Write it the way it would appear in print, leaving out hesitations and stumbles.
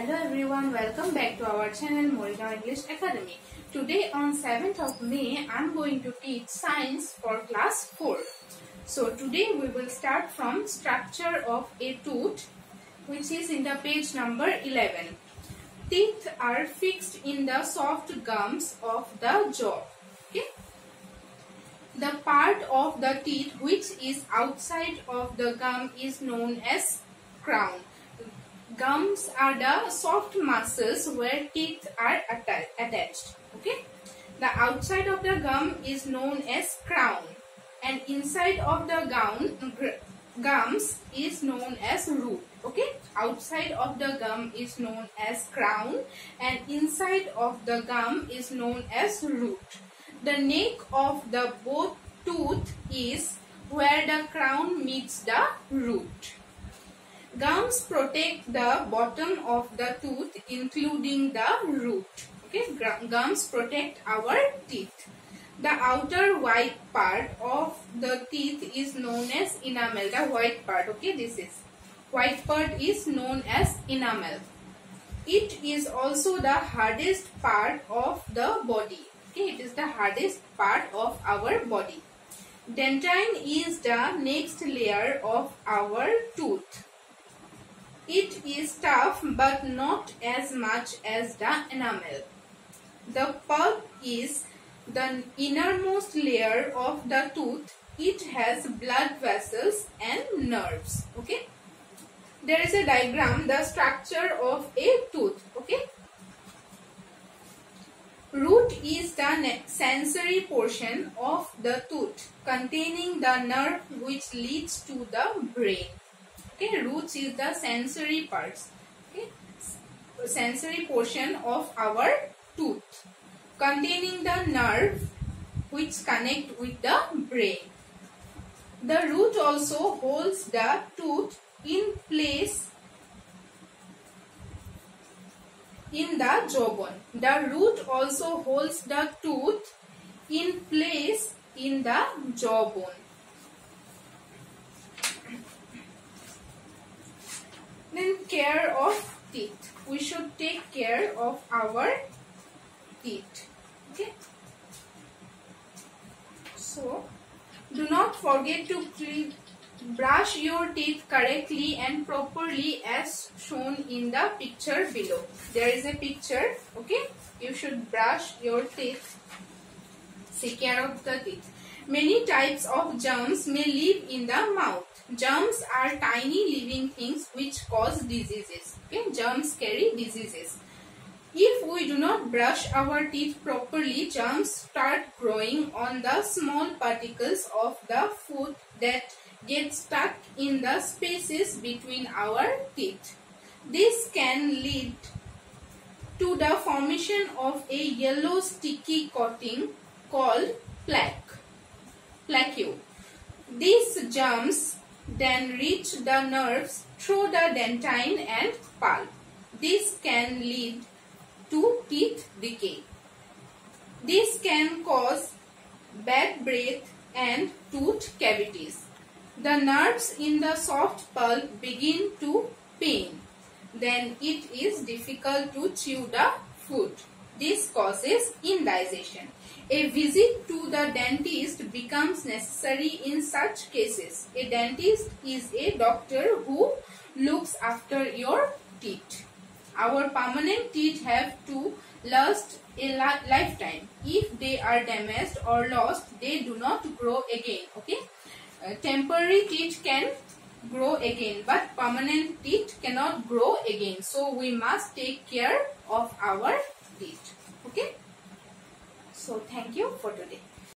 Hello everyone, welcome back to our channel Morigaon English Academy. Today on 7th of May, I am going to teach science for class 4. So today we will start from structure of a tooth, which is in the page number 11. Teeth are fixed in the soft gums of the jaw. Okay? The part of the teeth which is outside of the gum is known as crown. Gums are the soft muscles where teeth are attached. Okay, the outside of the gum is known as crown, and inside of the gums is known as root. Okay, outside of the gum is known as crown, and inside of the gum is known as root. The neck of the both tooth is where the crown meets the root. Gums protect the bottom of the tooth, including the root. Okay, gums protect our teeth. The outer white part of the teeth is known as enamel. The white part, okay, this is white part is known as enamel. It is also the hardest part of the body. Okay, it is the hardest part of our body. Dentine is the next layer of our tooth. It is tough but not as much as the enamel. The pulp is the innermost layer of the tooth. It has blood vessels and nerves. Okay. There is a diagram, the structure of a tooth. Okay. Root is the sensory portion of the tooth containing the nerve which leads to the brain. Okay, roots is the sensory parts. Okay, sensory portion of our tooth containing the nerve which connect with the brain. The root also holds the tooth in place in the jawbone. The root also holds the tooth in place in the jawbone. Then care of teeth. We should take care of our teeth. Okay. So, do not forget to brush your teeth correctly and properly as shown in the picture below. There is a picture. Okay. You should brush your teeth. Take care of the teeth. Many types of germs may live in the mouth. Germs are tiny living things which cause diseases. Okay? Germs carry diseases. If we do not brush our teeth properly, germs start growing on the small particles of the food that get stuck in the spaces between our teeth. This can lead to the formation of a yellow sticky coating called plaque. These germs then reach the nerves through the dentine and pulp. This can lead to teeth decay. This can cause bad breath and tooth cavities. The nerves in the soft pulp begin to pain. Then it is difficult to chew the food. This causes indigestion. A visit to the dentist becomes necessary in such cases. A dentist is a doctor who looks after your teeth. Our permanent teeth have to last a lifetime. If they are damaged or lost, they do not grow again. Okay? Temporary teeth can grow again, but permanent teeth cannot grow again. So we must take care of our teeth. Okay? So thank you for today.